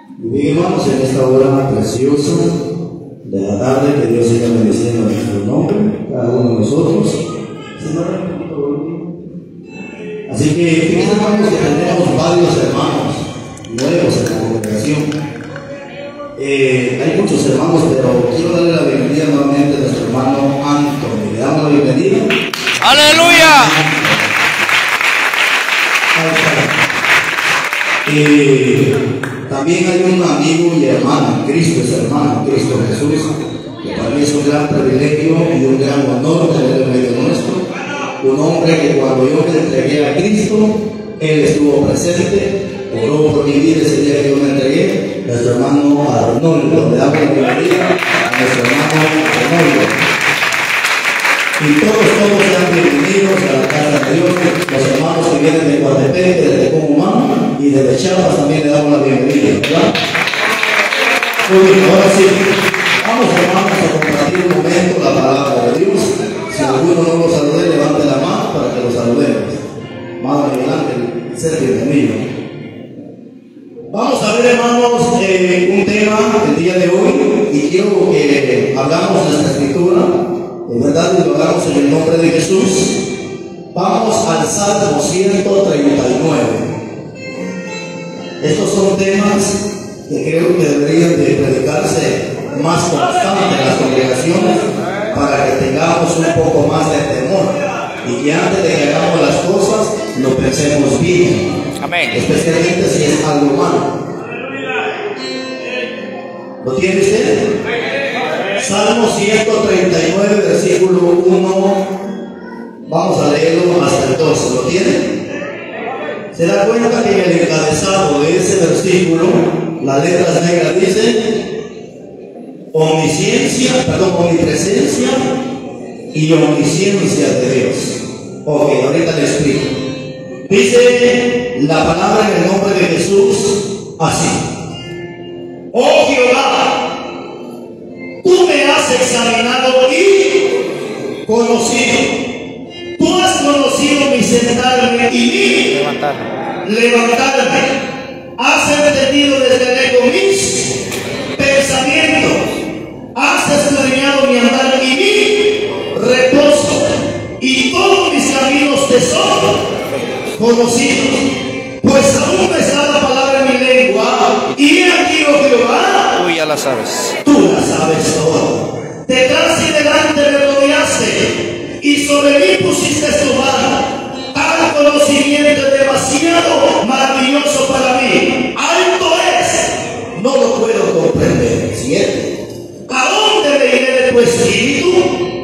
Bien, hermanos, en esta hora preciosa de la tarde, que Dios siga bendiciendo en nuestro nombre, cada uno de nosotros. Así que fíjense, hermanos, que tenemos varios hermanos nuevos en la congregación. Hay muchos hermanos, pero quiero darle la bienvenida nuevamente a nuestro hermano Anthony. Le damos la bienvenida. ¡Aleluya! También hay un amigo y hermano, Cristo es hermano, Cristo Jesús, que para mí es un gran privilegio y un gran honor tener en medio nuestro. Un hombre que cuando yo me entregué a Cristo, él estuvo presente, oró por mi vida ese día que yo me entregué, nuestro hermano Arnoldo. Le damos la bienvenida a nuestro hermano Arnoldo. Y todos sean bienvenidos a la casa de Dios. Los hermanos que vienen de Coatepec, de Tecomumán y de Chiapas también le damos la bienvenida, ¿verdad? Muy bien, ahora sí, vamos hermanos a compartir un momento la palabra de Dios. Si alguno no lo salude, levante la mano para que lo saludemos. Madre Miguel Ángel, ser bienvenido. Vamos a ver, hermanos, un tema el día de hoy y quiero que hablamos de esta escritura. En verdad, y lo hagamos en el nombre de Jesús. Vamos al Salmo 139. Estos son temas que creo que deberían de predicarse más constante en las congregaciones para que tengamos un poco más de temor y que antes de que hagamos las cosas lo pensemos bien. Amén. Especialmente si es algo malo. ¿Lo tiene usted? Salmo 139, versículo 1. Vamos a leerlo hasta el 12. ¿Lo tienen? Se da cuenta que en el encabezado de ese versículo, las letras negras dicen omnipresencia y omnisciencia de Dios. Ok, ahorita le explico. Dice la palabra en el nombre de Jesús así: oh Jehová, tú me has examinado y conocido. Tú has conocido mi sentarme y mi levantarme. Has entendido desde lejos mis pensamientos. Has escudriñado mi andar y mi reposo. Y todos mis caminos te son conocidos. Pues aún me está la palabra en mi lengua. Y he aquí, oh Jehová, Tú ya la sabes. tú la sabes todo. Detrás y delante me rodeaste, y sobre mí pusiste tu mano. Tal conocimiento es demasiado maravilloso para mí. Alto es, no lo puedo comprender. 7. ¿A dónde me iré de tu espíritu?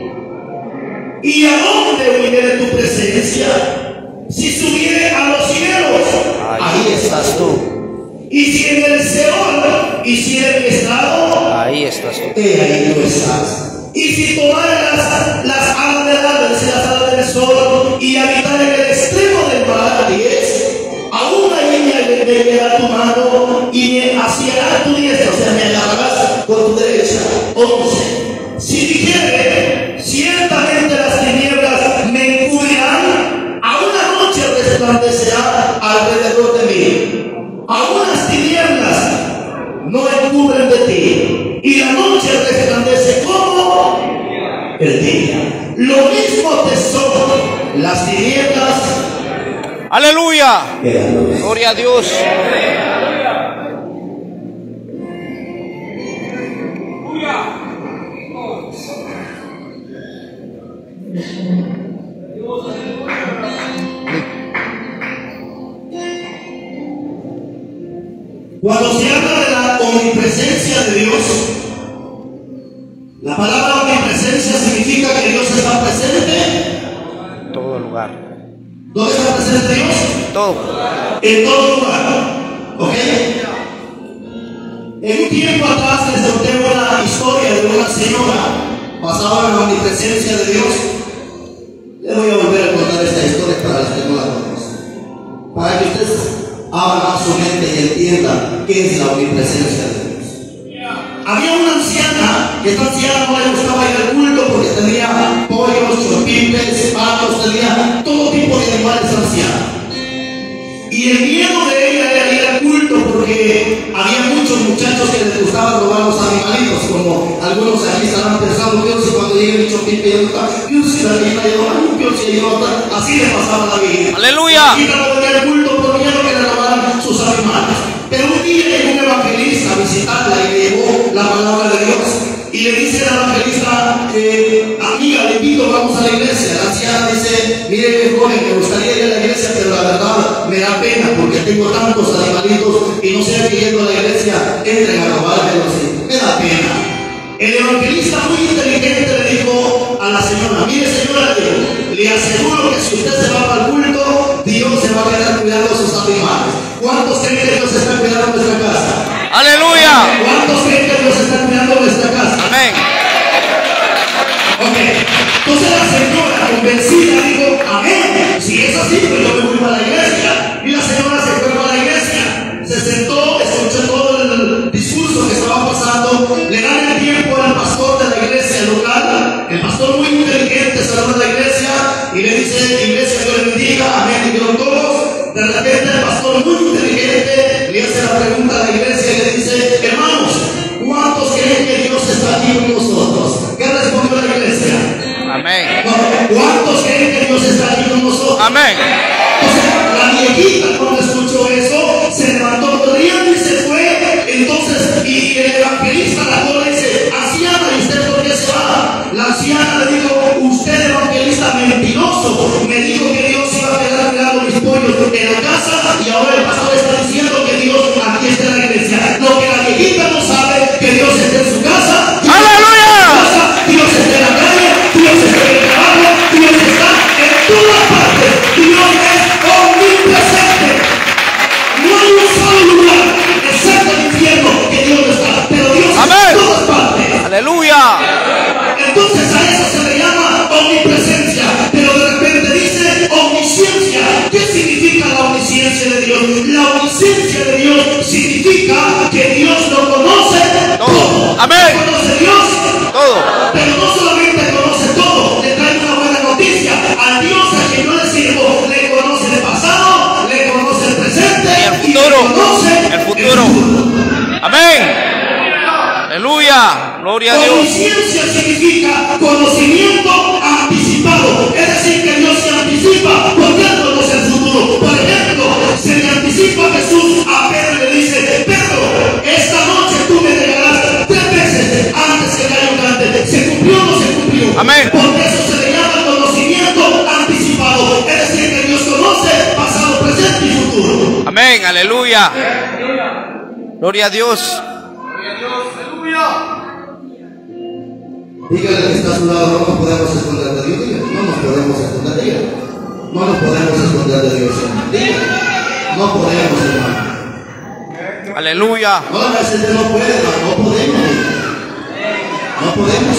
¿Y a dónde huiré de tu presencia? Si subiere a los cielos, ahí estás tú. Y si en el Seol hiciere mi estado, Ahí estás tú. ahí tú estás. Y si tomare las alas del alba, las alas del sol, y habitar en el extremo del mar, 10, aún allí me llegará tu mano y me asiará tu diestra, o sea, me agarrarás con tu derecha. 11. Si dijere, ciertamente las tinieblas me encubrirán, aún la noche resplandecerá alrededor de mí. Aún las tinieblas no encubren de ti, y la noche resplandece como el día. Lo mismo te son las tinieblas. ¡Aleluya! Gloria a Dios. Cuando se habla de la omnipresencia de Dios, la palabra omnipresencia significa que Dios está presente En todo lugar. ¿Dónde está presente Dios? Todo. En todo lugar. ¿Ok? En un tiempo atrás les conté una historia de una señora basada en la omnipresencia de Dios. Les voy a volver a contar esta historia para los que no la conocen, para que ustedes abran su mente y entiendan qué es la omnipresencia de Dios. Había una anciana, que esta anciana no le gustaba ir al culto porque tenía pollos, chorpipes, patos, tenía todo tipo de animales ancianos. Y el miedo de ella era ir al culto porque porque había muchos muchachos que les gustaba robar los animalitos, como algunos aquí estarán pensando, Dios, y cuando llegue el Chopin pidiendo, Dios, si la viejita lleva, Dios, si lleva, así le pasaba la viejita. Aleluya. Y no venía el culto por miedo que le robaran sus animales. Pero un día llegó un evangelista a visitarla y le llevó la palabra de Dios. Y le dice al evangelista, amiga, le invito, vamos a la iglesia. La anciana dice, mire joven, me gustaría ir a la iglesia, pero la verdad me da pena porque tengo tantos animalitos y no sé que yendo a la iglesia entren a robármelos. Me da pena. El evangelista muy inteligente le dijo a la señora, mire señora, le aseguro que si usted se va para el culto, Dios se va a quedar cuidando sus animales. ¿Cuántos creen que Dios está cuidando nuestra casa? Aleluya. ¿Cuántos creen que Dios está cuidando nuestra casa? Amén. Ok, entonces la señora convencida dijo, amén, si es así, pues yo me voy para la iglesia. Y la señora se fue para la iglesia, se sentó, escuchó todo el discurso que estaba pasando, le dan el tiempo al pastor de la iglesia local, el pastor muy inteligente se va a la iglesia y le dice, iglesia, Dios le bendiga, amén, dijeron todos. De repente el pastor muy inteligente le hace la pregunta a la iglesia y le dice, hermanos, ¿cuántos creen que Dios está aquí con nosotros? ¿Qué respondió la iglesia? Amén. ¿Cuántos creen que Dios está aquí con nosotros? Amén. Entonces la viejita cuando escuchó eso se levantó corriendo y se fue. Entonces y el evangelista la corre y dice, anciana, ¿y usted por qué se va? La anciana le dijo, usted evangelista mentiroso, me dijo que Dios iba a quedar cuidando mis pollos en la casa y ahora el pastor está diciendo que Dios aquí está en la iglesia. Lo que la viejita no sabe, que Dios está en su casa. ¡Aleluya! Dios está en la calle, Dios está en el trabajo, Dios está en todas partes. Dios es omnipresente. No hay un solo lugar, excepto el infierno, que Dios no está. Pero Dios está en todas partes. Aleluya. Entonces a eso se le llama omnipresencia. Pero de repente dice omnisciencia. ¿Qué significa la omnisciencia de Dios? La omnisciencia de Dios significa que Dios lo conoce todo. Amén. ¿Conoce Dios? Todo. Pero no solamente conoce todo, le trae una buena noticia. Al Dios a quien yo le sirvo, le conoce el pasado, le conoce el presente Y el futuro. le conoce El futuro. Amén. Aleluya. Gloria a Dios. Omnisciencia significa conocimiento anticipado. Es decir, que Dios se anticipa porque Él conoce el futuro. Por ejemplo, se le anticipa a Jesús a Pedro y le dice, Pedro, esta noche tú me regalarás 3 veces antes que gallo cante. ¿Se cumplió o no se cumplió? Amén. Porque eso se le llama conocimiento anticipado. Es decir, que Dios conoce pasado, presente y futuro. Amén. Aleluya. Gloria a Dios. Dígale que está a su lado, no nos podemos esconder de Dios. Dígale, no nos podemos esconder de Dios. No nos podemos esconder de Dios. Dígale, no podemos, hermano. Aleluya. No, a veces no puede, no podemos. No podemos.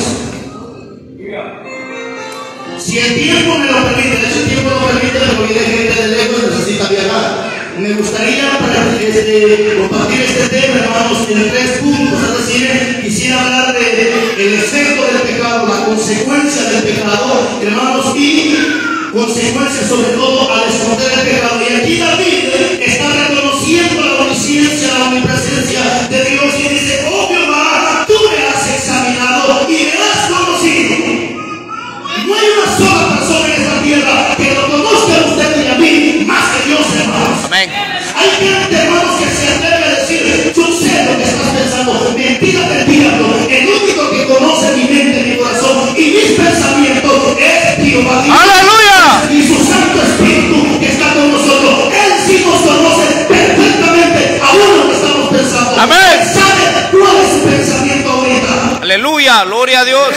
Si el tiempo me lo permite, de hecho el tiempo lo permite, porque viene gente de lejos necesita viajar. Me gustaría compartir este tema, hermanos, en 3 puntos. Es decir, quisiera hablar del efecto del pecado, la consecuencia del pecado, hermanos, y consecuencias sobre todo al esconder el pecado. Y aquí David está reconociendo la omnisciencia, la omnipresencia de Dios y dice, oh Jehová, tú me has examinado y me has conocido. No hay una sola persona en esta tierra que lo conozca a usted y a mí más que Dios, hermanos. Amén. Hay gente, hermanos, que se atreve a decir, yo sé lo que estás pensando. Mentira del diablo. El único que conoce mi mente, mi corazón y mis pensamientos es Jehová Dios. ¡Aleluya! Y su Santo Espíritu que está con nosotros. Él sí nos conoce perfectamente aún lo que estamos pensando. Amén. Él sabe cuál es su pensamiento ahorita. Aleluya. Gloria a Dios.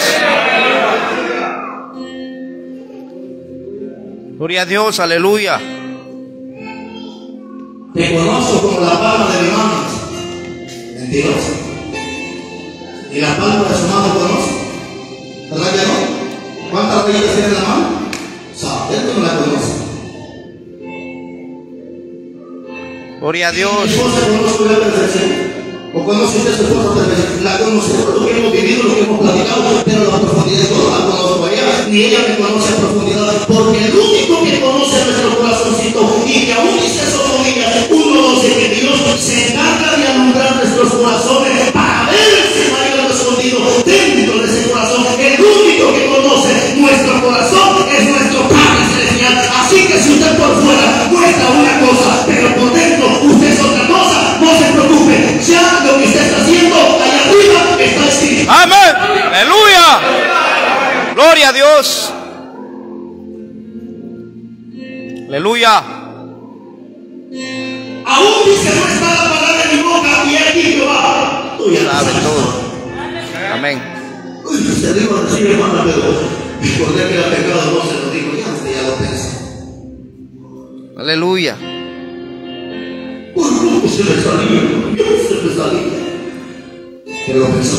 Gloria a Dios. Aleluya. Te conozco como la palma de mi mano. Mentiroso. Y la palma de su mano conoce. ¿Verdad que no? ¿Cuántas rayitas tiene en la mano? Sabe, él no la conoce. Gloria a Dios. Mi esposa conoce la perfección. O conoce usted su esposa perfección. La conoce por lo que hemos vivido, lo que hemos platicado, pero la profundidad no la conozco a ella, ni ella me conoce a profundidad. Porque el único que conoce nuestro corazoncito y que aún dice eso con ella, uno dice que Dios se encarga Dios. Aleluya. Aún dice, no está la palabra en mi boca, y aquí Jehová. Tú ya Sabe sabes todo. Amén. Uy, se dijo así, hermano, pero por que era pecado no se lo digo, ya lo pensé. Aleluya. ¿Cómo se me salía? Yo se me salía. Pero lo pensó.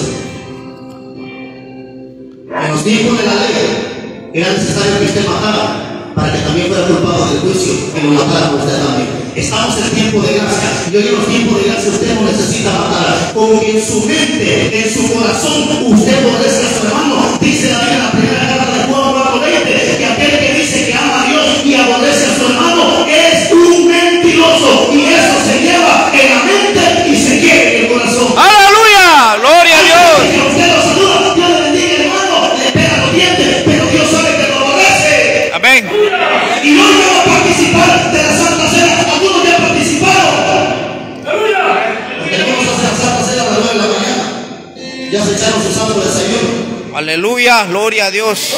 En los tiempos de la ley era necesario que usted matara para que también fuera culpado del juicio que lo mataran usted también. Estamos en tiempo de gracia y hoy en los tiempos de gracia usted no necesita matar. Como que en su mente, en su corazón, usted aborrece a su hermano. Dice la Biblia en la primera carta de Juan 4:20 que aquel que dice que ama a Dios y aborrece a su hermano es un mentiroso, y eso se lleva en la mente y se lleva en el corazón. Aleluya. Gloria a Dios. Que usted lo saluda, Dios le bendiga, hermano, le pega los dientes, pero Dios sabe que lo aborrece. Amén. Y no va a participar de la Santa Cena. Algunos ya participaron. Porque vamos a hacer la Santa Cena a las 9 de la mañana. Ya se echaron su santo desayuno. Aleluya. Gloria a Dios.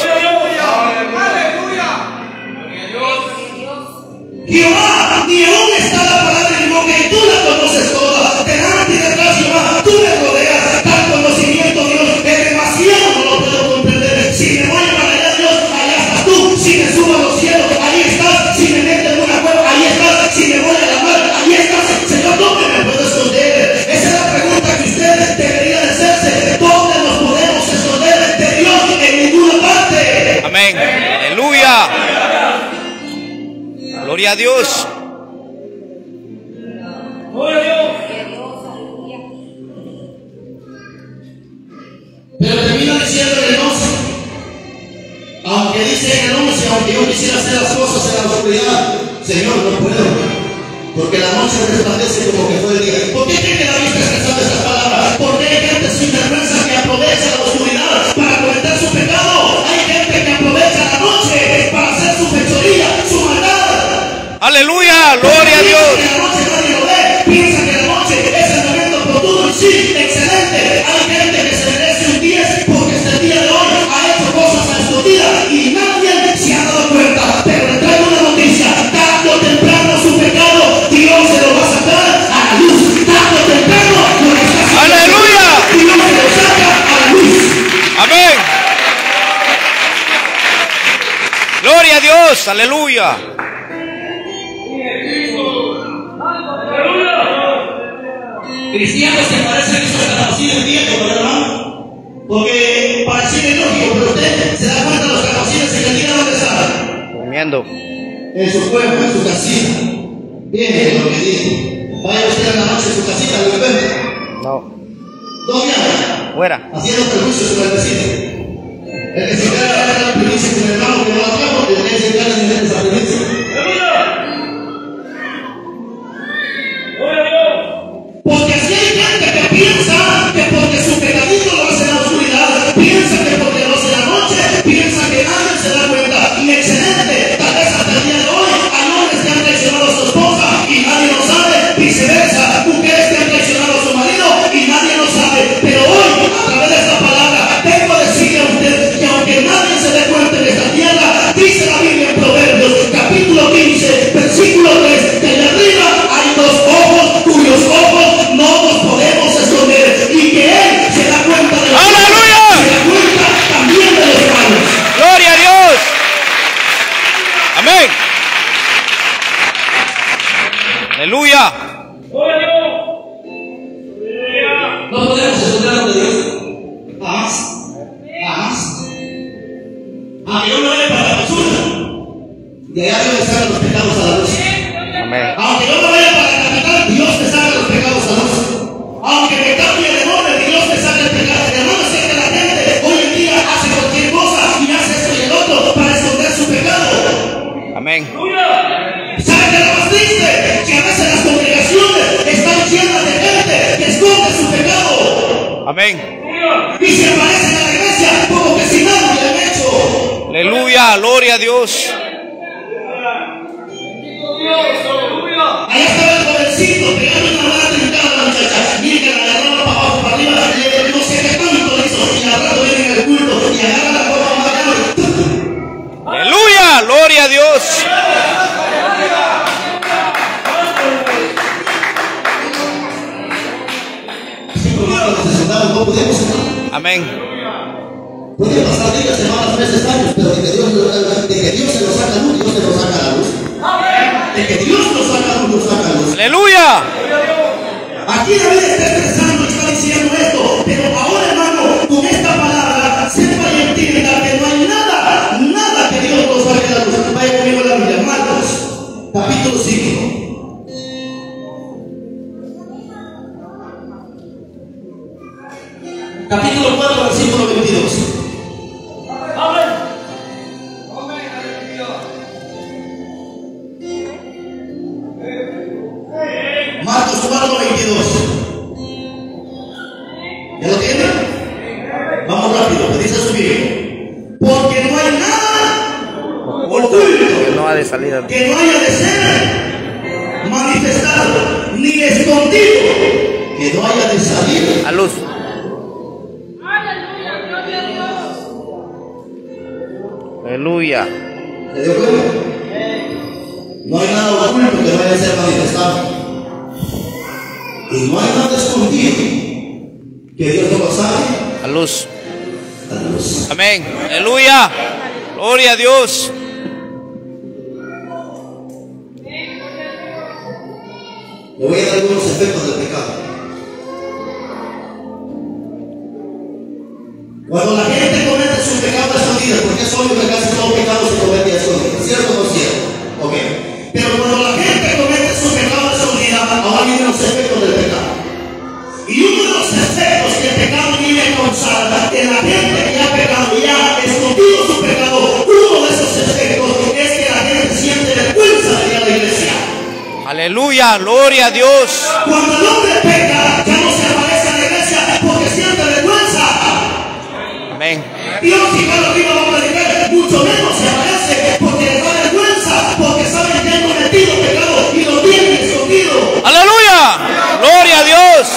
Jehová, ni aún está la palabra en mi boca y tú la conoces toda. Delante y detrás, Jehová, tú me rodeas. Tal conocimiento, Dios, es demasiado, no lo puedo comprender. Si me voy para allá, Dios, allá estás tú. Si me subo a los cielos, ahí estás. Si me meto en una cueva, ahí estás. Si me voy a la mar, ahí estás. Señor, ¿dónde me puedo esconder? Esa es la pregunta que usted debería de hacerse. ¿Dónde nos podemos esconder de Dios? En ninguna parte. Amén. Aleluya. Gloria a Dios. Pero termina diciendo en el 11, aunque dice en el 11, aunque yo quisiera hacer las cosas en la oscuridad, Señor, no puedo, porque la noche resplandece como que fue el día. ¿Por qué cree que David está expresando estas palabras? Porque hay gente sin vergüenza que aprovecha la oscuridad para cometer su pecado. Hay gente que aprovecha la noche para hacer su fechoría, su maldad. Aleluya. Gloria a Dios. Que la noche nadie lo ve, piensa que la noche es el momento oportuno. Sí, excelente. Hay gente que se merece un 10 porque hasta el día de hoy ha hecho cosas a escondidas y nadie se ha dado cuenta. Pero le traigo una noticia: tarde o temprano su pecado, Dios se lo va a sacar a la luz. Tarde o temprano lo que está haciendo, Aleluya. Dios se lo saca a la luz. Amén. Gloria a Dios. Aleluya. Cristianos que parecen esos calabacines viejos, ¿verdad, hermano? Porque parece lógico, pero usted se da cuenta de los calabacines en el día donde están. Comiendo. En su pueblo, en su casita. Bien, lo que digo. Vaya usted en la noche en su casita, ¿lo encuentra? No. ¿Dónde anda? Fuera. Haciendo perjuicios sobre el vecino. El que se encarga de la primicia con el hermano que no la trajo, el que se encarga de meter esa primicia. Porque así hay gente que piensa que porque su pecadito lo hace en la oscuridad, piensa que porque lo hace en la noche, piensa que nadie se da cuenta. Y excelente, tal vez hasta el día de hoy hay hombres que han traicionado a su esposa y nadie lo sabe, viceversa, mujeres que han traicionado a su marido y nadie lo sabe. Pero hoy, a través de esta palabra, vengo a decirle a usted que aunque nadie se dé cuenta en esta tierra, dice la Biblia en Proverbios, capítulo 15, versículo 3, que allá arriba hay dos ojos cuyos ojos no nos podemos esconder, y que Él se da cuenta de los ¡Aleluya! malos, se da cuenta también de los malos. Gloria a Dios. Amén. Aleluya. No podemos esconder de Dios. Jamás. Jamás. Aunque yo me vaya para la basura, de allá Dios me saca los pecados a la luz. Amén. Aunque yo me vaya para la capital, Dios me saca los pecados a la luz. Aunque me cambie de nombre, Dios me saca el pecado. Hermano, sé que la gente hoy en día hace cualquier cosa y hace esto y el otro para esconder su pecado. Amén. ¿Sabe qué es lo más triste? Que a veces las congregaciones están llenas de gente que esconde su pecado. Amén. Y se aparecen a la iglesia como que si nada le han hecho. Aleluya. Gloria a Dios. Allá estaba el jovencito pegando una mala trincada a la muchacha. Miren que la agarraba para abajo, para arriba, no sé qué tanto hizo. Y al rato viene en el culto y agarra la copa más grande. los necesitados no podemos, hermano. Amén. Puede pasar días, semanas, meses, años, pero de que Dios se lo saca a luz, Dios se lo saca a la luz. De que Dios lo saca a luz, lo saca a luz. Aleluya. Aquí David está expresando y está diciendo esto, pero ahora, hermano, con esta palabra, sepa y entienda que no hay nada que Dios lo saque a la luz. Vaya conmigo a la Biblia, Marcos, capítulo 5. Capítulo 4, versículo 22. Marcos 4, 22. ¿Ya lo tiene? Vamos rápido, que dice su Biblia. Porque no hay nada oculto Que no ha de salir. que no haya de ser manifestado, ni escondido que no haya de salir A luz. Aleluya. ¿Se dio cuenta? No hay nada oculto que vaya a ser manifestado. Y no hay nada escondido que Dios no lo sabe A luz. a la luz. Amén. Aleluya. Gloria a Dios. Le voy a dar algunos efectos del pecado. Cuando la gente comete su pecado a escondidas, porque es obvio que casi todo pecado se comete a escondidas, ¿cierto o no cierto? Ok. Pero cuando la gente comete su pecado a escondidas, ahora vienen los efectos del pecado. Y uno de los efectos que el pecado viene a causar en la gente que ha pecado y ha escondido su pecado, uno de esos efectos es que la gente siente vergüenza de ir a la iglesia. Aleluya. Gloria a Dios. Cuando el hombre peca, ya no se aparece a la iglesia porque siente vergüenza. Amén. Dios, si cada arriba va a predicar, mucho menos se aparece porque les da vergüenza, porque saben que han cometido pecado y lo tienen escondido. Aleluya. Gloria a Dios.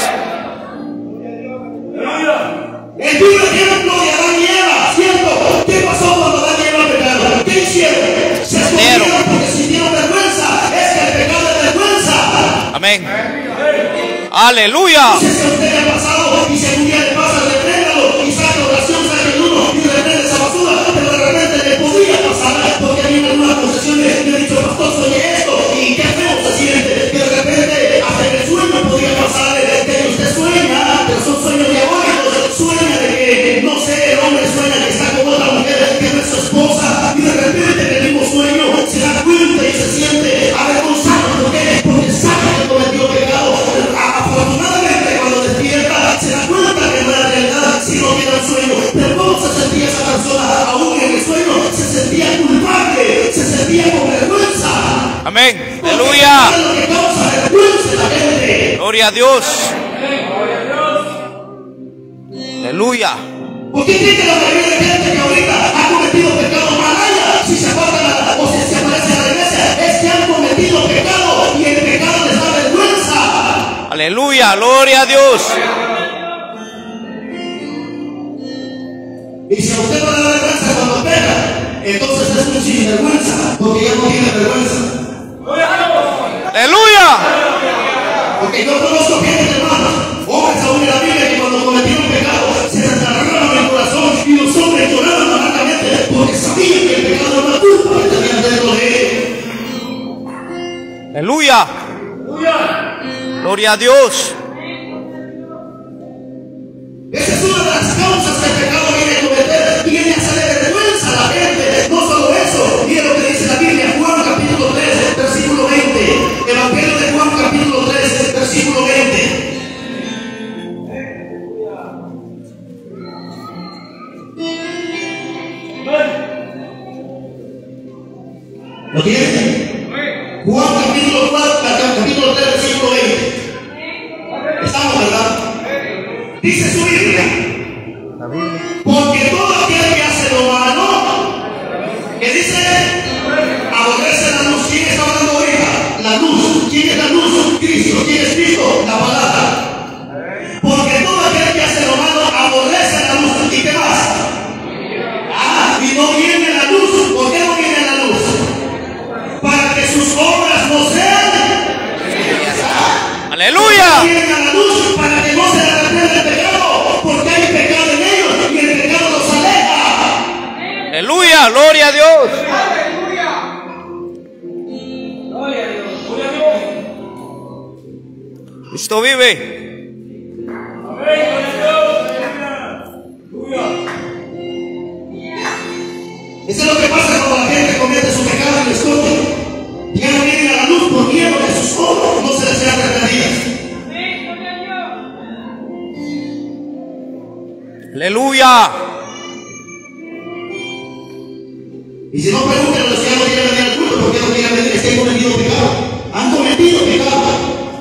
El vivo ejemplo de Adán y Eva, ¿cierto? ¿Qué pasó cuando Adán y Eva pecaron? ¿Qué hicieron? Se escondieron porque sintieron vergüenza. Es que el pecado es vergüenza. Amén. Aleluya. No sé si a usted le ha pasado y si algún día le pasa, repréndalo y saca oración, saca el uno y reprende esa basura, pero de repente le podría pasar porque a mí en algunas concesiones me ha dicho, pastor, soñé esto y qué feo se siente, que de repente hasta en el sueño podría pasar que usted sueña, pero son sueños diabólicos, sueña de que, no sé, el hombre sueña que está con otra mujer que no es su esposa y de repente en el mismo sueño se da cuenta y se siente avergonzado. ¿Por qué? Porque sabe que cometió pecado. Afortunadamente cuando despierta se da cuenta que no era realidad sino que era un sueño. Pero ¿cómo se sentía esa persona? Aún en el sueño se sentía culpable, se sentía con vergüenza. Amén. Aleluya. Es lo que causa vergüenza en la gente. Gloria a Dios. Aleluya. ¿Por qué cree que la mayoría de gente que ahorita ha cometido pecado malaya, si se apartan o si se aparecen a la iglesia, es que han cometido pecado y el pecado les da vergüenza? Aleluya. Gloria a Dios. Y si a usted no le da vergüenza cuando peca, entonces es un sinvergüenza, porque ya no tiene vergüenza. Aleluya. Porque yo conozco gente, hermanos, hombres aún en la Biblia, que cuando cometieron pecado se desgarraron el corazón y los hombres lloraban amargamente porque sabían que el pecado era una culpa que tenían dentro de él. Aleluya. Gloria a Dios. Esa es una de las causas que el pecado viene a cometer y viene a hacerle vergüenza a la gente. No solo eso, mira lo que dice la Biblia, Juan capítulo 3, versículo 20. Evangelio de Juan capítulo 3, versículo 20. ¿Lo tiene? Juan capítulo 4, capítulo 3, versículo 20. Estamos, ¿verdad? Dice su Biblia, porque todo aquel que hace lo malo, que dice, aborrece la luz. ¿Quién está hablando ahorita? La luz. ¿Quién es la luz? Cristo. ¿Quién es Cristo? La palabra. Porque todo aquel que hace lo malo, aborrece la luz. ¿Y qué más? Y no viene la luz. ¿Por qué no viene la luz? Para que sus obras no sean. Aleluya. Viene a la luz para que no se le arrepienta el pecado. Aleluya, gloria a Dios. Cristo vive. Eso es lo que pasa cuando la gente comete su pecado y lo esconde. Ya no vienen a la luz por miedo que sus obras no se les sean reprendidas. Aleluya. Y si no, preguntan a los que no quieren venir al culto, ¿por qué no quieren venir? Es que han cometido pecado. Han cometido pecado.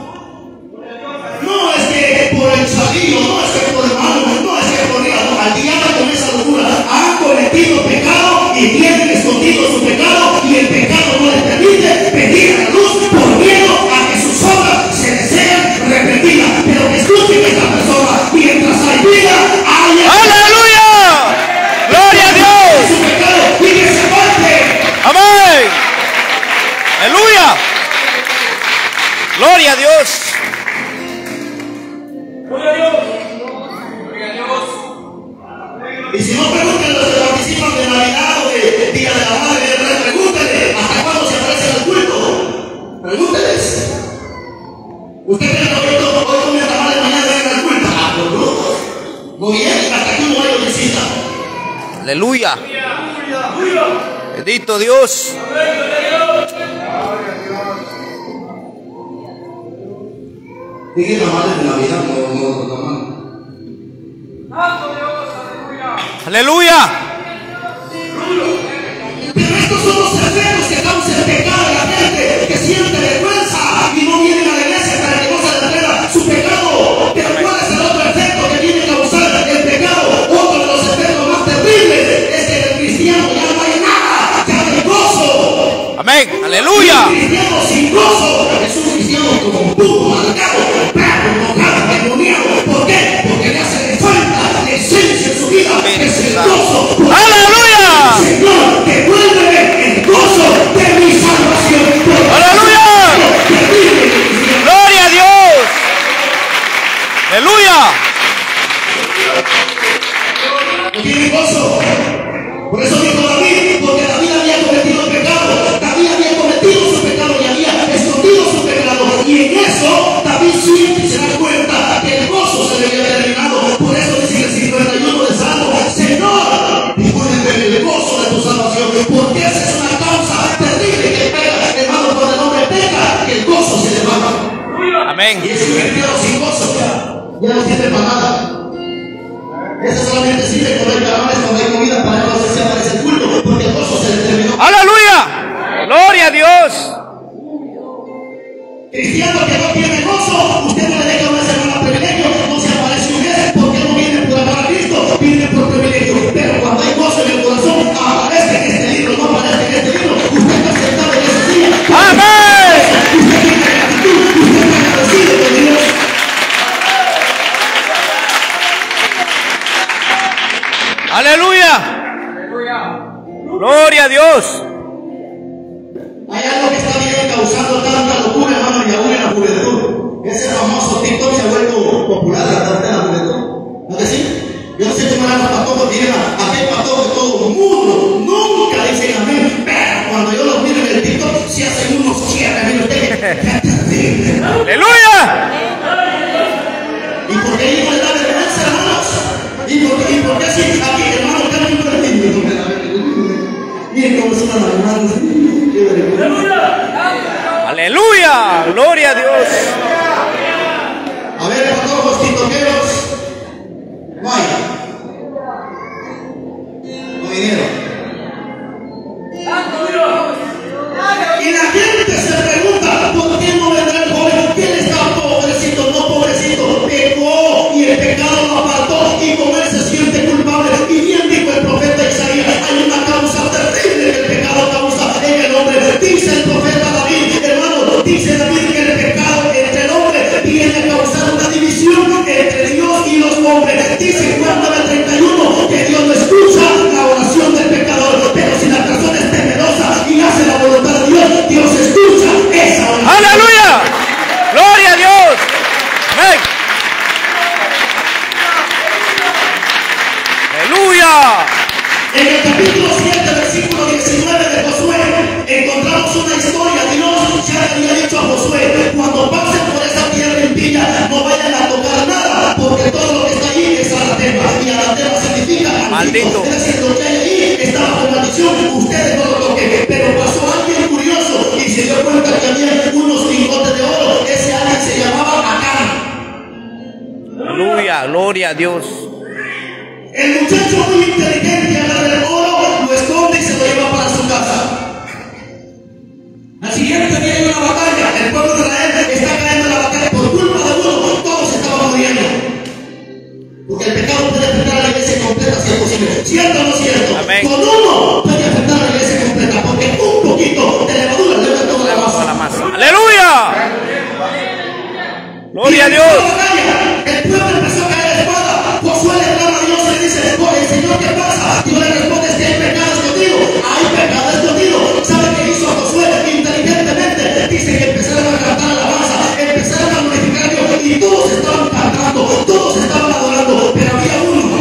No es que por el sadillo, no es que por el malo, no es que por el no, al diablo con esa locura. Han cometido pecado y tienen escondido su pecado y el pecado no les permite venir a la luz por miedo a que sus obras se les sean reprendidas. Pero que escuchen esta persona, mientras hay vida, hay Aleluya. Gloria a Dios. su pecado y que se parte. Amén. Aleluya. Gloria a Dios. Y si no, pregunten a los que participan de Navidad o de Día de la Madre, pregúntenle hasta cuándo se aparecen al culto. Pregúntenles. ¿Usted cree que hoy come tamales y mañana vengan al culto? Ah, por brutos. No vienen hasta que uno vaya a visita. Aleluya. Bendito Dios. Dije tamales de Navidad, no tamales. Aleluya. Pero estos son los efectos que causa el pecado de la gente, que siente vergüenza y no vienen a la iglesia para que no se les revela su pecado. Pero ¿cuál es el otro efecto que viene a causar el pecado? Otro de los efectos más terribles es que el cristiano ya no hay nada, ya no hay gozo. Amén. Aleluya. Un cristiano sin gozo es un cristiano como un puto, amargado, bravo, enojado, endemoniado. ¿Por qué? Porque le hace falta la esencia en su vida, que es el gozo. Aleluya. Señor, devuélveme el gozo de mi salvación. Aleluya. Gloria a Dios. Aleluya. No tiene gozo. Por eso dijo David, porque David había cometido pecado. David había cometido su pecado y había escondido su pecado. Y en eso David siente y se da cuenta que el gozo se le había terminado. Por eso dice el 51 de Salmo: Señor, devuélveme el gozo de tu salvación. Porque esa es una causa terrible que pega, hermano, cuando el hombre pega, que el gozo se le va. Amén. Y ese cristiano sin gozo ya no sirve para nada. Eso solamente sirve cuando hay calamares, cuando hay comida, para no hacerse aparecer el culto, porque el gozo se le terminó. Aleluya. Gloria a Dios. Cristiano que no tiene gozo, usted no le deja una semana privilegio, no se aparece un mes, porque no viene por amar a Cristo, viene por privilegio. Pero cuando hay gozo en el corazón, aparece en este libro, no aparece en este libro. Usted está sentado en ese día. Amén. Usted tiene gratitud, usted está agradecido con Dios. Aleluya. Gloria a Dios. Hay algo que está bien causando tanta locura, hermano, y aún en la juventud. Ese famoso TikTok se ha vuelto popular en la juventud. ¿No que sí? Yo no sé cómo eran los patojos, miren aquel patojo de todo el mundo. Nunca dicen amén, pero cuando yo los miro en el TikTok, se hacen unos cierres. Mire usted. Aleluya. ¿Y por qué ellos les da vergüenza, hermanos? ¿Y por qué así? Aquí, hermano, acá no hay un miren cómo son las hermanas. Qué vergüenza. Aleluya. Gloria a Dios. A ver, patojos, tiktokeros. Vaya. No vinieron. Y la gente se pregunta, ¿por qué no vendrá el joven? ¿Quién está pobrecito? No pobrecito, pecó y el pecado lo apartó y con él se siente culpable. Y bien dijo el profeta Isaías, hay una causa terrible que el pecado causa en el hombre. Dice el profeta David, hermano, dice David que el pecado entre el hombre viene a causar una división entre Dios y los hombres. Dice Juan 9:31 que Dios no escucha la oración del pecador, pero si la persona es temerosa y hace la voluntad de Dios, Dios escucha esa oración. Aleluya. Gloria a Dios. Amén. En el capítulo 7 maldito. Es decir, lo que hay ahí está bajo maldición. Ustedes no lo toquen. Pero pasó alguien curioso y se dio cuenta que había unos lingotes de oro. Ese alguien se llamaba Acán. Aleluya, gloria a Dios. El muchacho muy inteligente agarra el oro, lo esconde y se lo lleva para su casa. Al siguiente día hay una batalla. El pueblo de Israel está cayendo en la batalla por culpa de uno. Todos estaban muriendo. Porque el pecado puede afectar a la iglesia completa si es posible. ¿Cierto o no cierto? Amén. Con uno puede afectar a la iglesia completa. Porque un poquito de levadura le da toda la masa. Aleluya. Gloria a Dios. El pueblo empezó a caer de espada. Josué le clama a Dios y le dice: oye, Señor, ¿qué pasa? Y tú le respondes que hay pecado escondido. Hay pecado escondido. ¿Sabe qué hizo Josué? Inteligentemente dice que empezaron a cantar alabanza, empezaron a glorificar a Dios y todos estaban cantando, todos estaban adorando, pero había uno.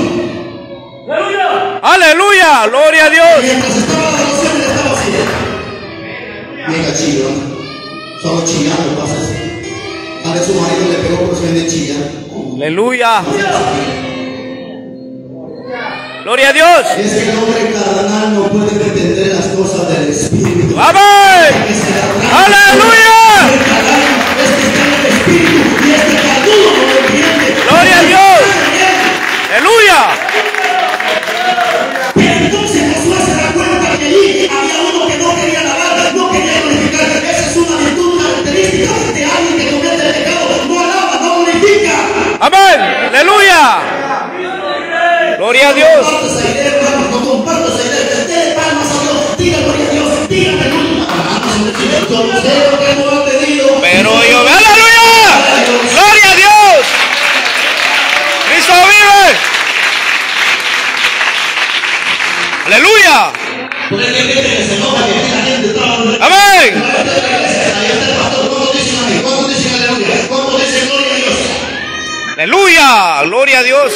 Aleluya, gloria a Dios. Mientras estaba la adoración, él estaba así. Bien gachillo, solo chillando pasa así. A ver, su marido le pegó por su de chilla. Aleluya. Gloria a Dios. Es que el hombre carnal no puede pretender las cosas del espíritu. ¡Amén! ¡Aleluya! Es que está en el espíritu y este carnudo no lo entiende. ¡Gloria a Dios! ¡Aleluya! Pero entonces Josué se da cuenta que allí había uno que no quería alabar, no quería glorificar. Esa es una virtud característica de alguien que comete el pecado. No alaba, no glorifica. ¡Amén! ¡Aleluya! ¡Gloria a Dios! No comparto esa idea, hermano, no comparto esa idea. Dele palmas a Dios, diga gloria a Dios, diga aleluya. Yo no sé lo que no ha pedido. Pero yo, ¡aleluya! ¡Gloria a Dios! ¡Cristo vive! ¡Aleluya! Porque hay gente que se enoja que la gente está hablando. ¡Amén! Ahí está el pastor. ¿Cuántos dicen amén? ¿Cuántos dicen aleluya? ¿Cuántos dicen gloria a Dios? ¡Aleluya! ¡Gloria a Dios!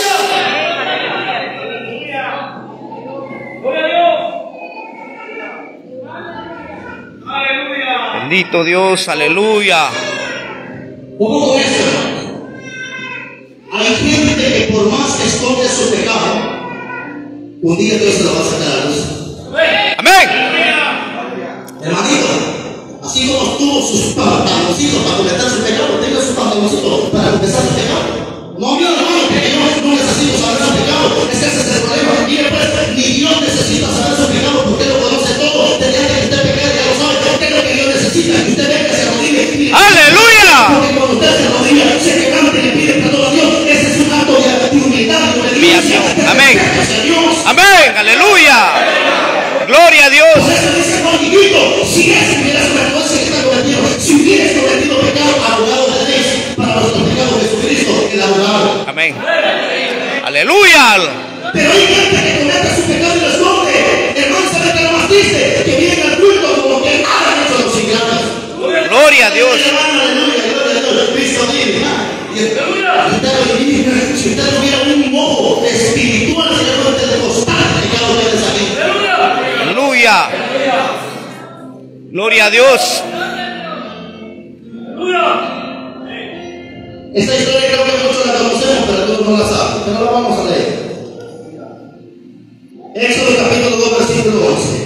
Bendito Dios, aleluya. ¿Cómo con esto? Hay gente que por más que esconde su pecado, un día Dios se lo va a sacar a la luz. Amén. Hermanito, así como tuvo sus pantaloncitos para cometer su pecado, tenga sus pantaloncitos para confesar su pecado. No, mi hermano, que yo no necesito saber su pecado. Es que ese es el problema. Y después, ni Dios necesita saber su pecado porque Él lo conoce todo. Desde antes que usted pecar, ya lo sabe. ¿Qué es lo que Dios necesita? Que usted venga, se arrodille. ¡Aleluya! Porque cuando usted se arrodilla, se quebrante y le pide perdón a Dios. Ese es un acto de humildad, de obediencia. Amén. Dios. Amén. Aleluya. Gloria a Dios. Por eso dice Juan Guiguito, si es que hubieras cometido, que está cometido, si hubieras cometido pecado, abogado tenéis para nuestros pecados, Jesucristo, el abogado. Amén. Aleluya. Pero hay gente que comete su pecado y lo esconde. Hermano, ¿sabe que lo más triste? Que vienen al culto como que nada han hecho los ingratos. Gloria a Dios. Hermano, aleluya, gloria a Dios, Cristo vive. Si usted tuviera un mojo espiritual, se le puede costar el pecado de esa gente. Aleluya. Gloria a Dios. Esta historia creo que muchos la conocemos, pero todos no la saben. Pero la vamos a leer. Éxodo capítulo 2, versículo 11.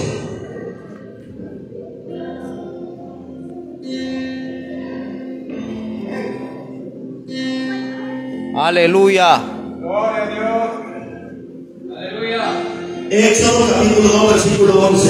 Aleluya. Gloria a Dios. Aleluya. Éxodo capítulo 2, versículo 11.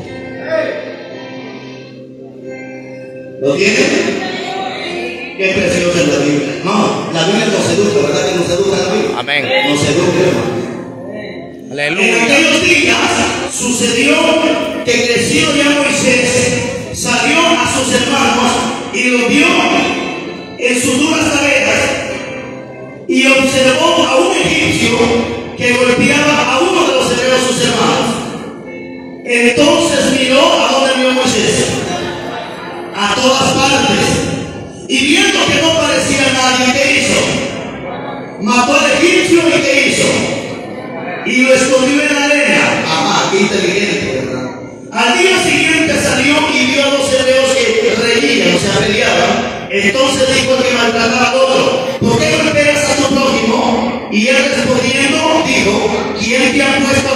¿Lo tienen? Qué preciosa es la Biblia. No, la Biblia nos educa, ¿verdad que nos educa la Biblia? Amén. Nos educa, hermano. En Aleluya. aquellos días sucedió que creció ya Moisés, salió a sus hermanos y los vio en sus duras tareas y observó a un egipcio que golpeaba a uno de los hebreos sus hermanos. Entonces miró a donde vio Moisés, a todas partes, y viendo que no parecía nadie, ¿qué hizo? Mató al egipcio y ¿qué hizo? Y lo escondió en la arena. Ajá, qué inteligente, ¿verdad? Al día siguiente salió y vio a los hebreos que reían, o sea, peleaban. Entonces dijo el que maltrataba al otro: ¿por qué golpeas a tu prójimo? Y él respondiendo dijo: ¿quién te ha puesto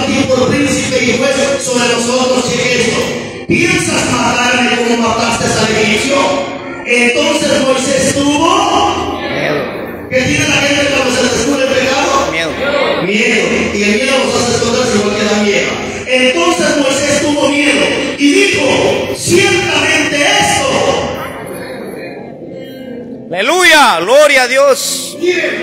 maldición. Entonces Moisés tuvo Miedo. ¿qué tiene la gente cuando se les descubre el pecado? Miedo. Miedo. Y el miedo los hace esconderse igual que la miedo. Entonces Moisés tuvo miedo y dijo, ciertamente esto. Aleluya. Gloria a Dios.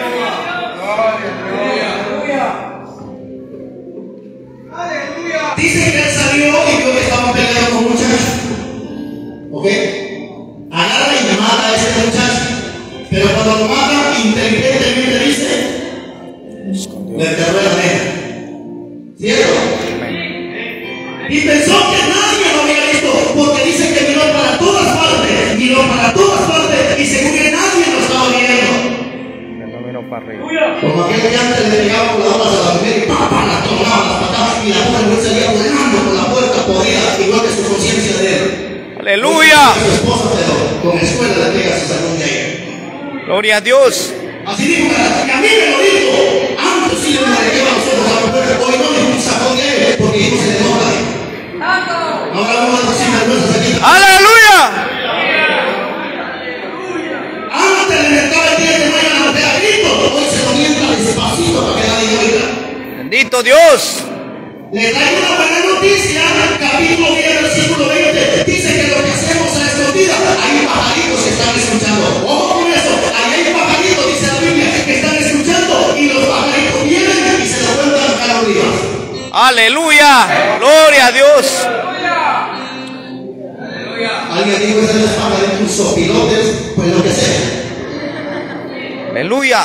Dice que él salió y vio que estaban peleando con muchachos. ¿Ok? Agarra y mata a ese muchacho. Pero cuando lo mata, inteligentemente dice, le enterró en la negra. ¿Cierto? Y pensó que nadie lo había visto, porque dice que miró para todas partes, y según que nadie lo estaba viendo. No miró para arriba. Como aquel que antes le pegaba con las olas a la mujer y ¡pam! La tomaba las patadas y la pobre mujer salía volando por la puerta podrida, igual que su conciencia de él. Aleluya. Su esposa, pero con escuela de pega se sacó de ahí. Gloria a Dios. Así dijo, y a mí me lo dijo. Antes sí le marqueaba los ojos a la mujer, hoy no le sacó de él, porque hijo se le enoja. Ahora vamos a decir vergüenzas aquí. Aleluya. Antes le metaba el día de mayo a la mujer a grito, hoy se lo mienta despacito para que nadie lo oiga. Bendito Dios. Le traigo una buena noticia, capítulo 10, versículo 20. Dice que lo que hacemos a escondidas, hay pajaritos que están escuchando. Ojo con eso, ahí hay pajaritos, dice la Biblia, que están escuchando y los pajaritos vienen y se lo cuentan a los días. Aleluya. Gloria a Dios. Alguien dijo que se les paga de tus sopilotes, pues lo que sea. Aleluya.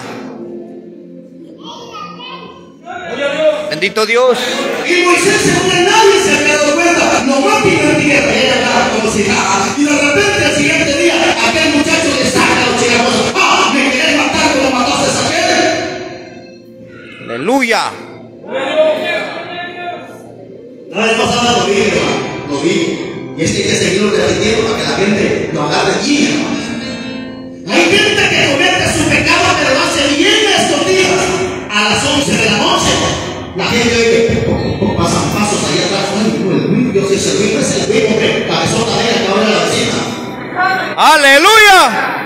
Bendito Dios. Y Moisés, según él, nadie se había dado cuenta, nomás vino en tierra, y ella andaba como si nada. Y de repente, al siguiente día, aquel muchacho le saca los chingazos. ¡Ah! ¿Me querés matar como mataste a aquel? Aleluya. La vez pasada lo vi, hermano, lo vi. Y es que hay que seguirlo repitiendo para que la gente lo agarre bien, hermano. Hay gente que comete su pecado, pero lo hace bien a escondidas. A las 11 de la noche, la gente oye, pasan pasos ahí atrás. Yo soy servicio, es el mismo que cabezota negra que ahora la vecina. Aleluya.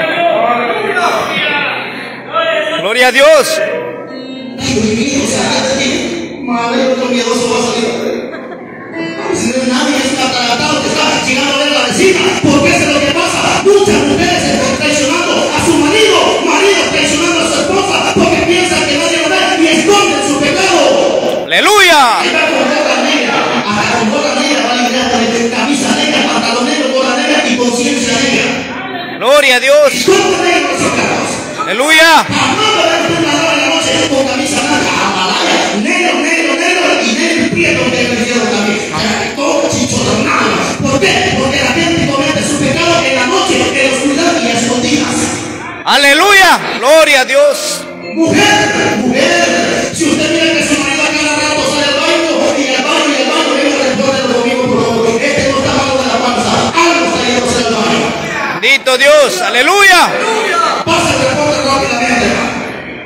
Gloria a Dios. Ay, mi hijo, o sea, madre, otro miedoso va a salir. Si no hay nadie, es un atarantado que está chingando a ver a la vecina. Porque eso es lo que pasa. Muchas mujeres están traicionando a su marido traicionando a su esposa, porque piensan que nadie lo ve y esconden su pecado. Aleluya. Ahí va con gorra negra, hasta con gorra negra va inmediatamente, camisa negra, pantalón negro, gorra negra y conciencia negra. Gloria a Dios. ¿Cómo negros los pecados? Aleluya. Jamás lo ves tú nadar en la noche con camisa blanca, amalaya, negro y negro y prieto que le hicieron también. Todo chichorronado. ¿Por qué? Porque la gente comete su pecado en la noche, en la oscuridad y a escondidas. Aleluya. Gloria a Dios. Mujer, si usted mira que su marido a cada rato sale al baño y al baño, venga después de los domingos, por favor. Este no está malo de la panza, algo está yéndose al baño. Bendito Dios. Aleluya. Pasa el reporte rápidamente, hermano.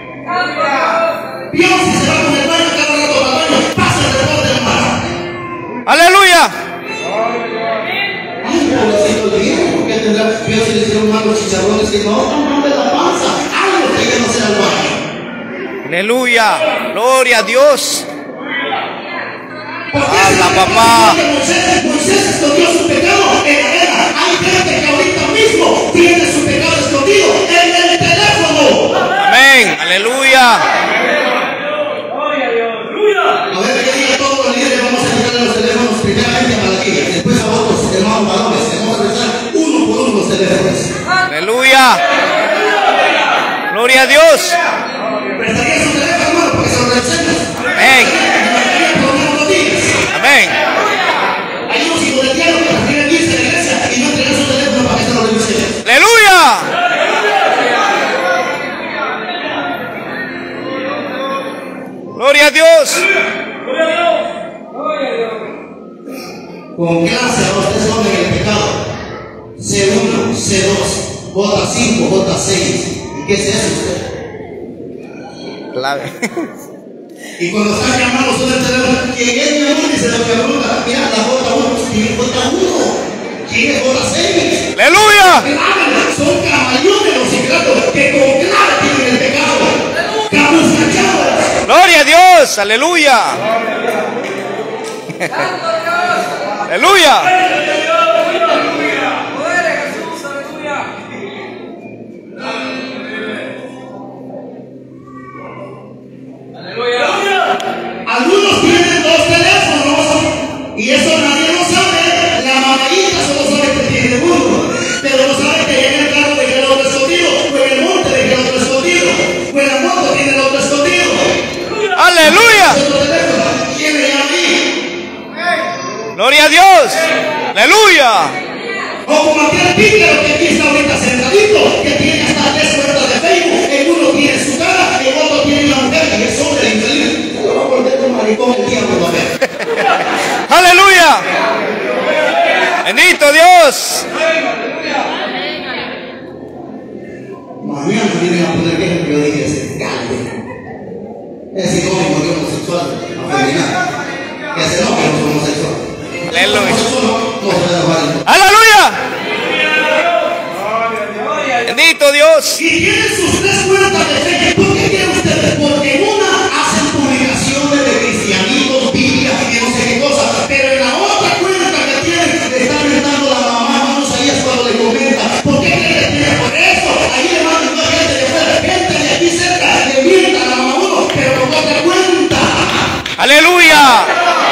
Dios, si se va con el baño cada rato al baño, pasa el reporte, hermano. Aleluya. Ay, pobrecito el viejo, ¿por qué tendrá? Dios si le hicieron mal los chicharrones que no de la panza, algo está yéndose al baño. Aleluya. Gloria a Dios. ¿Por qué Habla, se papá. Moisés escondió su pecado en la arena? Hay gente que ahorita mismo tiene su pecado escondido en el teléfono. Amén. Aleluya. A ver qué día todos los líderes vamos a quitarle los teléfonos primeramente a Malaquías, después a otros hermanos varones, vamos a revisar uno por uno los teléfonos. Aleluya. Gloria a Dios. ¿Prestaría su teléfono, hermano, porque se lo revisemos? Amén. Amén. Hay unos hijos de diablo que prefieren irse a la iglesia y no entregar su teléfono para que se lo revisemos. Aleluya. Gloria a Dios. Con clase a ustedes son en el pecado. C1, C2, J5, J6. ¿Y qué se hace usted? Clave. Y cuando están llamados son el teléfono, ¿quién es mi amor? Y se lo pregunta, mira, la J1, ¿quién es J1? ¿Quién es Boraseñas? Aleluya. Son camaleones los ingratos que con clave tienen el pecado. Camuflachados. Gloria a Dios. Aleluya. Aleluya. Algunos tienen 2 teléfonos y eso nadie lo sabe. La mamadita solo sabe que tiene uno, pero no sabe que en el carro de que el otro escondido, o en el monte de que el otro escondido, o en la moto tiene el otro escondido. Aleluya. ¿Quién le llama ahí? Gloria a Dios. Aleluya. O como aquel pícaro que aquí está ahorita sentadito, que tiene hasta 3 cuentas de Facebook. En uno tiene su cara, en otro tiene la mujer, y es hombre infeliz. Se lo va a volver un maricón el diablo, a ver. Aleluya. Bendito Dios. Mañana vienen a poner quejas que yo dije ese calde. Es sinónimo de homosexual, afeminado. Que se enoje los homosexuales. Aleluya. No se da mal. Aleluya. Bendito Dios. Y tienen sus 3 cuentas de fe. ¿Por qué quieren ustedes? Porque en una hacen publicaciones de cristianismo, Biblia y no sé qué cosa. Pero en la otra cuenta que tienen le están inventando la mamá. Vamos ahí es cuando le comenta. ¿Por qué creen que tienen? Por eso. Ahí le mandan toda gente de fuera. Gente de aquí cerca. Le mientan a la mamá uno, pero con otra cuenta. Aleluya.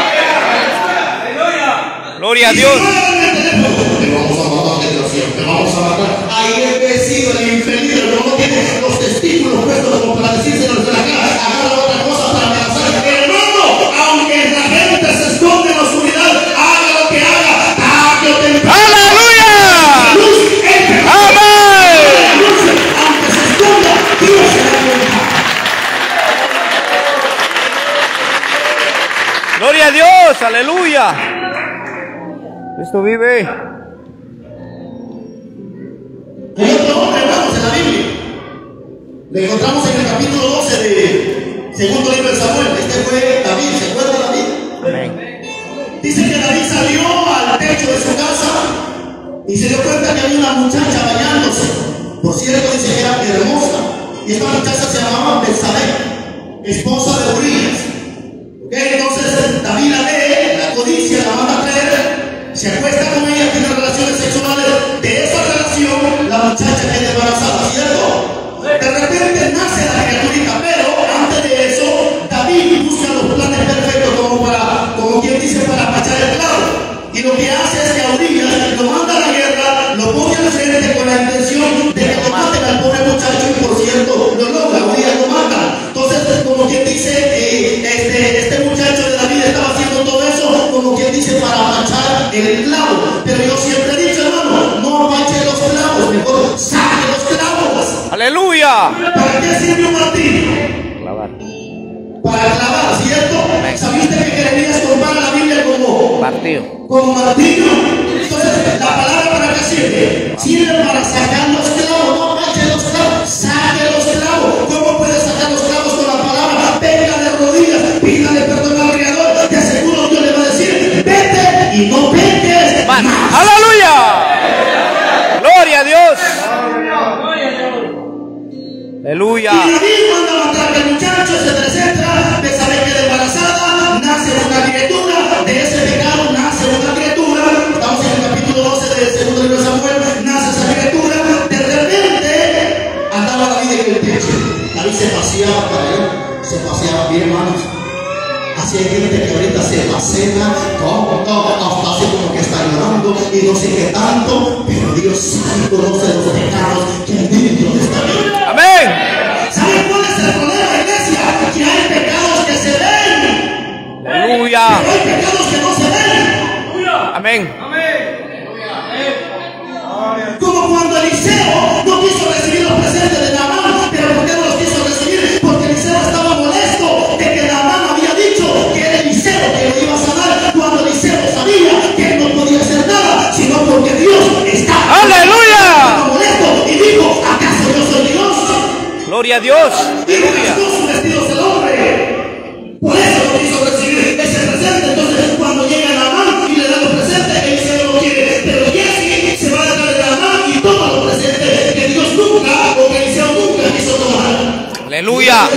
Gloria a Dios. Te vamos a matar, desgraciado. Te vamos a matar. Ahí el vecino, el infeliz, el que no tiene los testículos puestos como para decírselos de la cara. Agarra otra cosa para amenazar. Hermano, aunque la gente se esconde en la oscuridad, haga lo que haga. Tarde o temprano. Aleluya. La luz, el pecado, Amén. la luz, aunque se esconda, Dios se da cuenta. Gloria a Dios. Aleluya. Cristo vive. Hay otro hombre, hermanos, en la Biblia. Le encontramos en el capítulo 12 de segundo libro de Samuel. Este fue David, ¿se acuerda de David? Amén. Dice que David salió al techo de su casa y se dio cuenta que había una muchacha bañándose. Por cierto, dice que era hermosa. Y esta muchacha se llamaba Betsabé, esposa de Urías. Entonces David la ve, la codicia, la manda a traer, se acuesta con ella, tiene relaciones sexuales. De esa relación, la muchacha queda embarazada, ¿cierto? De repente nace la criaturita, pero antes de eso, David busca los planes perfectos como quien dice, para apachar el clavo. Y lo que hace es que a Urías lo manda a la guerra, lo pone al frente con la intención de que lo maten al pobre muchacho, y por cierto, lo logra, Urías lo mata. Entonces, como quien dice, este muchacho de David estaba haciendo todo eso, como quien dice, para apachar el clavo. Pero yo siempre he dicho, hermano, no apache los clavos, mejor saque los clavos. Aleluya. ¿Para qué sirve un martillo? Clavar. Para clavar, ¿cierto? ¿Sabía usted que Jeremías compara la Biblia como martillo? Entonces, ¿la palabra para qué sirve? Sirve para sacar los clavos, no apache los clavos, saque los clavos. ¿Cómo puede sacar los clavos con la palabra? Venga de rodillas, pídale perdón al Creador. Te aseguro, Dios le va a decir, vete y no peques más. Aleluya. Gloria a Dios. Aleluya. Y David manda a matar al muchacho, etcétera. Betsabé queda embarazada, nace una criatura. De ese pecado nace una criatura. Estamos en el capítulo 12 del segundo libro de Samuel. Nace esa criatura. De repente andaba David en el techo. David se paseaba para él. Se paseaba bien, hermanos. Así hay gente que ahorita se pasea, hasta así como que está llorando y no sé qué tanto, pero Dios sabe, conoce los pecados que hay dentro de esta vida. Amén. ¿Saben cuál es el problema, iglesia? Que hay pecados que se ven, Aleluya. pero hay pecados que no se ven. Amén. Como cuando Eliseo no quiso recibir los presentes de Naamán. ¿Pero por qué no los quiso recibir? Porque Eliseo estaba molesto de que Naamán había dicho que era Eliseo que lo iba a sanar, cuando Eliseo sabía que él no podía hacer nada, sino porque Dios estaba molesto y dijo, ¿acaso yo soy Dios? Gloria a Dios. Y Aleluya. rasgó sus vestidos el hombre. Por eso no quiso recibir ese presente. Entonces cuando llega Naamán y le da los presentes, Eliseo no quiere, pero ya Aleluya.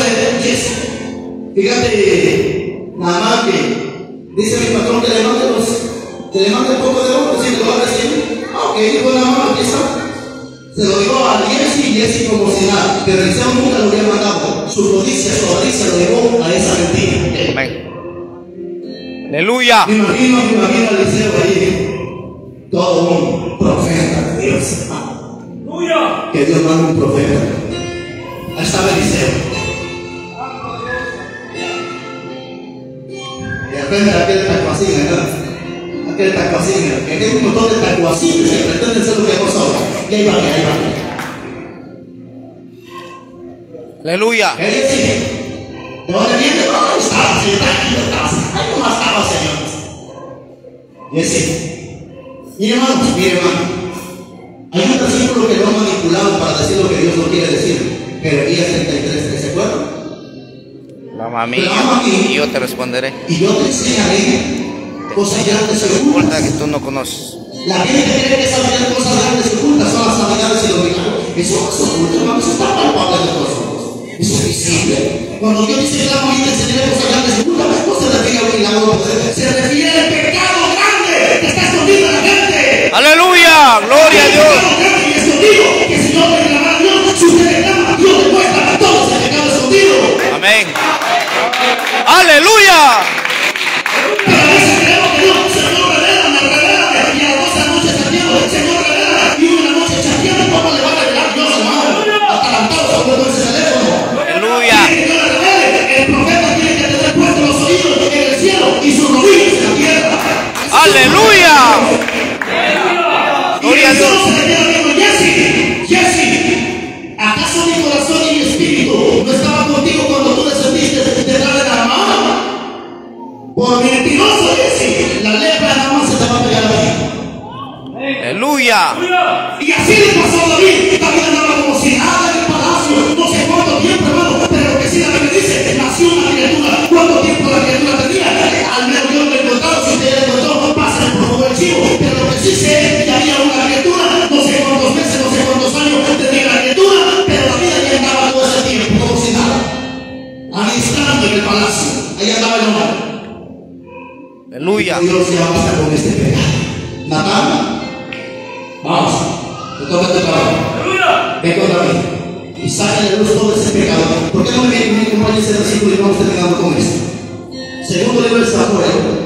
Fíjate, nada más que dice mi patrón que le mande un poco de oro, si te lo va a decir. Ok, dijo nada más, aquí está. Se lo dijo a Jesse como si nada, pero Eliseo nunca lo había mandado. Su codicia, su avaricia lo llevó a esa mentira. Amén. Aleluya. Me imagino a Eliseo ahí, todo un profeta de Dios. Que Dios manda un profeta. Ahí estaba Eliseo. Y de repente aquel tacuacín, ¿verdad? Aquel tacuacín, que hay un montón de tacuacines que pretenden ser lo que nosotros. Y ahí va. Aleluya. ¿Qué dice? ¿De dónde viene? No, estaba así, tranquilo, estaba así. Ahí nomás estaba, señores. Y dice, mire hermano. Hay un versículo que lo han manipulado para decir lo que Dios no quiere decir. Jeremías 33, ¿se acuerdan? Clama a mí y yo te responderé. Y yo te enseñaré cosas grandes y ocultas. Importa que tú no conoces. La gente cree que saber cosas grandes y ocultas son las habilidades y los milagros. Eso no es oculto, hermano, eso está palpable de nosotros. Eso es visible. Cuando Dios dice clama y te enseñaré cosas grandes y ocultas, no se refiere a un milagro, se refiere al pecado grande que está escondido en la gente. Aleluya. Gloria a Dios. Que si no reclamara a Dios, si usted reclama, Dios le muestra todo ese pecado escondido. Amén. Aleluya. Pero a veces creemos que Dios, Señor, revélame, y a las 12 noches chateando, Señor, revélame, y una noche chateando, ¿cómo le va a revelar Dios, hermano? Atalantado sobre ese teléfono. Aleluya. Quiere que Dios le revele, el profeta tiene que tener puestos los oídos en el cielo y sus rodillas en la tierra. Aleluya. Gloria a Dios. Jesse, ¿acaso mi corazón y mi espíritu no estaba contigo cuando tú descendiste detrás de Naamán? Por mentiroso, Jesse, la lepra de Naamán se te va a pegar a ti. Aleluya. Y así le pasó a David. David andaba como si nada en el palacio, no sé cuánto tiempo, hermano, pero lo que sí la Biblia dice, nació una criatura. ¿Cuánto tiempo la criatura tenía? Al menos yo no lo he encontrado, si usted ya lo encontró, pasen por favor el chivo. Pero lo que sí sé, que había una criatura, no sé cuántos meses, no sé cuántos años tenía la criatura, pero David ahí andaba todo ese tiempo, como si nada. Administrando en el palacio, ahí andaba el hombre. Aleluya. Dios ya basta con este pecado. Natán, vamos, te toca tu trabajo. Ven contra mí y saca de luz todo ese pecado. ¿Por qué no me viene como ese versículo y vamos terminando con esto? Segundo libro de Samuel.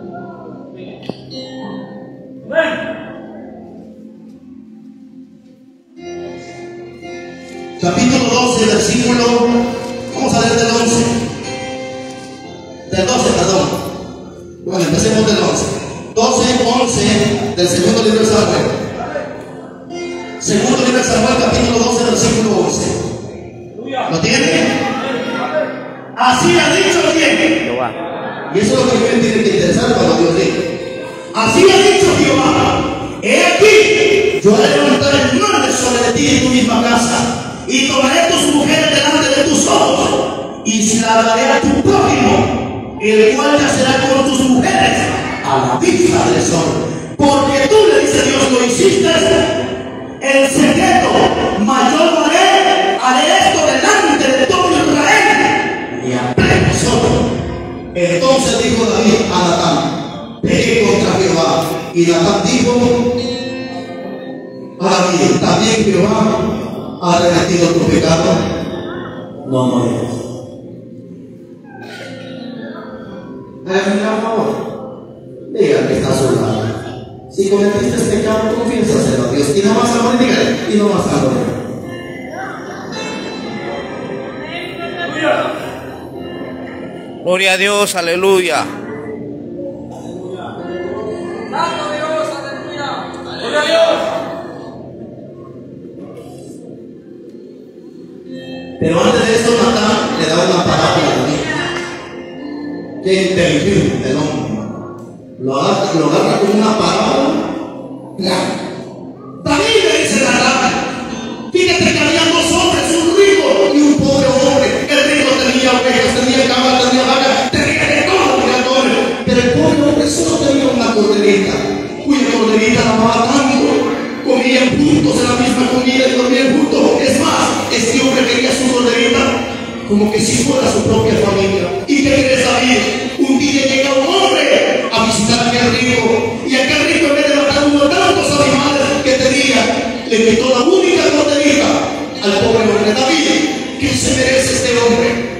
Capítulo 12, versículo, vamos a leer del 11. Del 12, perdón. Bueno, empecemos del 11. 11 del segundo libro de Samuel. Segundo libro de Samuel, capítulo 12, versículo 11. ¿Lo tiene? Así ha dicho Jehová. Y eso es lo que me tiene que interesar cuando Dios dice. Así ha dicho Jehová. He aquí, yo haré levantar el mal sobre ti en tu misma casa. Y tomaré tus mujeres delante de tus ojos. Y se la daré a tu prójimo, el cual yacerá con tus mujeres a la vista del sol. Porque tú, le dice Dios, lo hiciste en secreto, mas yo lo haré esto delante de todo Israel y a pleno sol. Entonces dijo David a Natán, pequé contra Jehová. Y Natán dijo a David, también Jehová ha remitido tu pecado, no morirás. Hágame un favor, diga que está a su lado. Si cometiste este pecado, confiésaselo a Dios y no vas a morir, dígale, y no vas a morir. Gloria a Dios. Aleluya. Santo Dios, aleluya. Gloria a Dios. Pero antes de eso, Natán le da una parábola a David. Qué inteligente el hombre. Lo agarra como una parábola. David le dice a Natán, fíjate que había dos hombres, un rico y un pobre hombre. El rico tenía ovejas, tenía cabras, tenía vacas, tenía de todo, tenía todo. Pero el pobre hombre solo tenía una corderita, cuya corderita la amaba tanto. Comían juntos en la misma comida y dormían juntos. Es más, este hombre quería su corderita como que si fuera su propia familia. ¿Y qué crees, David? Un día llega un hombre a visitar a aquel rico, y aquel rico, en vez de matar unos tantos animales que tenía, le quitó la única corderita al pobre hombre. David, ¿qué se merece este hombre?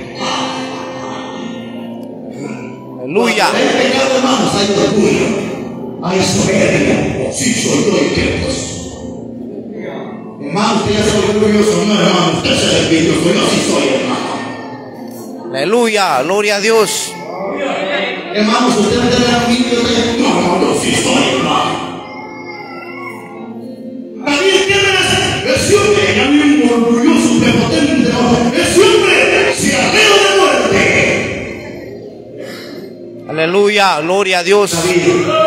Aleluya. El pecado, hermanos, hay orgullo, hay soberbia. Sí, soy yo, ¿y qué pues? Hermano, usted ya se volvió orgulloso. No, hermano, usted se ve envidioso. Yo sí soy, hermano. Aleluya. Gloria a Dios. Hermanos, usted no tiene la envidia. No, yo sí soy, hermano. David, ¿qué merece? Ese hombre, ya mismo orgulloso, prepotente, no. Ese hombre se arreó de muerte. Aleluya. Gloria a Dios. David,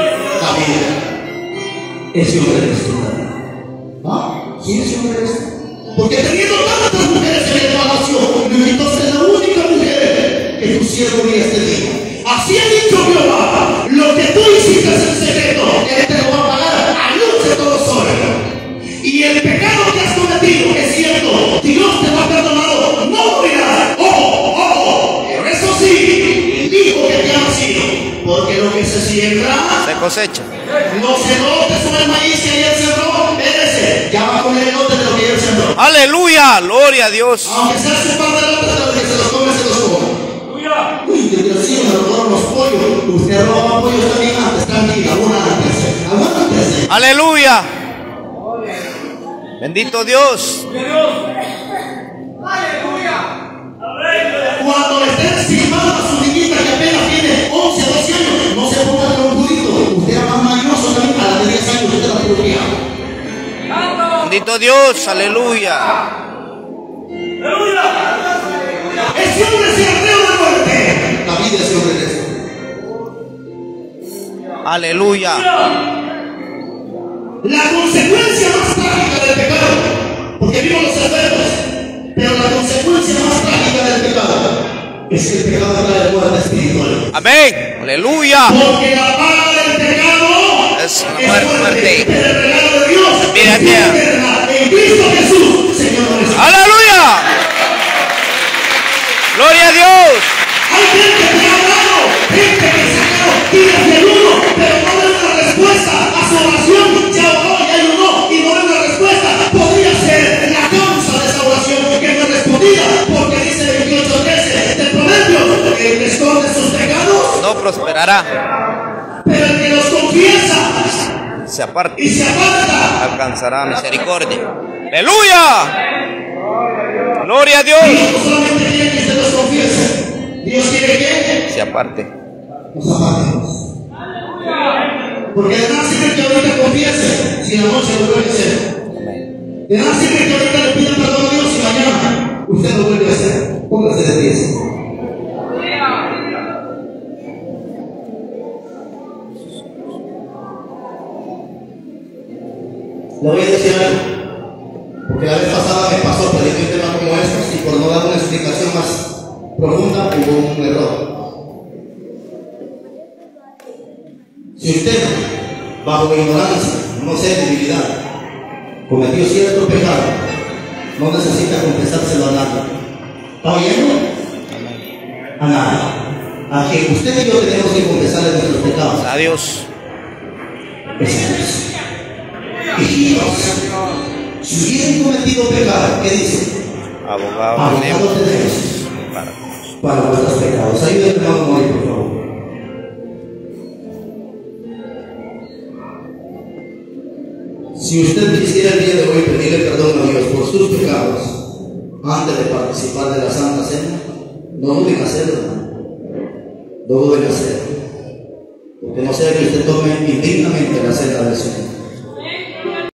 ese hombre es tu. ¿Ah? ¿Quién es hombre? Porque teniendo tantas mujeres en el palacio, entonces la única mujer que tu siervo mira este día. Así ha dicho Jehová: lo que tú hiciste en secreto, Él te lo va a pagar a luz de todos hombres. Y el pecado que has cometido, es cierto, Dios te lo ha perdonado, no morirás. ¡Ojo! Pero eso sí, el hijo que te ha nacido, porque lo que se siembra Se cosecha. los elotes son el maíz que ayer sembró, ese ya va a comer elotes de lo que ayer sembró. Aleluya. Gloria a Dios. Aunque sea su par de elotes, de lo que se los come, se los come. Uy, desgraciado, me robaron los pollos. Usted robaba pollos también antes, tranquila, aguántese. Aleluya. Bendito Dios. Cuando le estén silbando a su niñita que apenas tiene 11, 12 años, no se ponga con un burrito. Usted era más mañoso también, a la de 10 años, usted la purría. Bendito Dios. Aleluya. Ese hombre se arreó de muerte. David es hombre de eso. Aleluya. La consecuencia más trágica del pecado, porque vimos los efectos, pero la consecuencia más trágica del pecado es que el pecado trae muerte espiritual. Amén. Aleluya. Porque la paga del pecado Es muerte. pero el regalo de Dios es vida eterna en Cristo Jesús, Señor nuestro. Aleluya. Gloria a Dios. Hay gente que ha hablado, gente que sacaron días de ayuno, pero no ven una respuesta a su oración. Ya oró, ya ayunó y no ven una respuesta. Podría ser la causa de esa oración que no es respondida, porque dice 28:13 del Proverbio: el que esconde sus pecados No prosperará. pero el que los confiesa Se aparta. y se aparta, Alcanzará misericordia. Aleluya. Gloria a Dios. Dios no solamente quiere que se los confiese, Dios quiere que Se aparte. nos apartemos. Porque de nada sirve que ahorita confiese si la noche lo vuelve a hacer. Amén. De nada sirve que ahorita le pida perdón a Dios si mañana usted lo vuelve a hacer. Póngase de pie. Le voy a decir algo, porque la vez pasada me pasó predicando un tema como este y por no dar una explicación más profunda hubo un error. Si usted, bajo ignorancia, no sé, debilidad, cometió cierto pecado, no necesita confesárselo a nadie. ¿Está oyendo? A nadie. A quien usted y yo tenemos que confesarle nuestros pecados. Adiós. Es a Dios. Hijitos, si hubieren cometido pecado, ¿qué dice? Abogado Abogado tenemos tenemos para para vuestros pecados. Ayúdenme, hermano Moy, por favor. Si usted quisiera el día de hoy pedirle perdón a Dios por sus pecados antes de participar de la Santa Cena, no duden en hacerlo, hermano. No duden en hacerlo. Porque no sea que usted tome indignamente la cena del Señor.